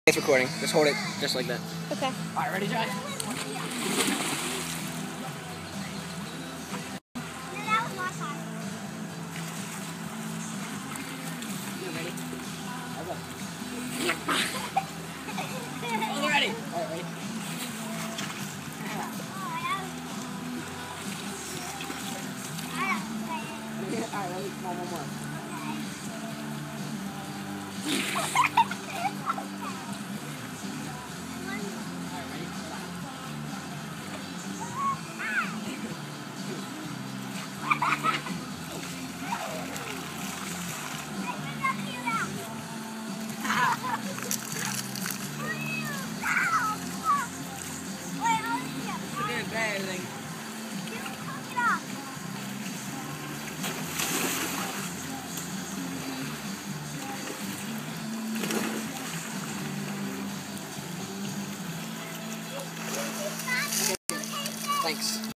It's recording. Just hold it just like that. Okay. Alright, ready, Josh? You ready? Oh, ready. Alright, ready? Alright, ready? Come on, one more. Thanks.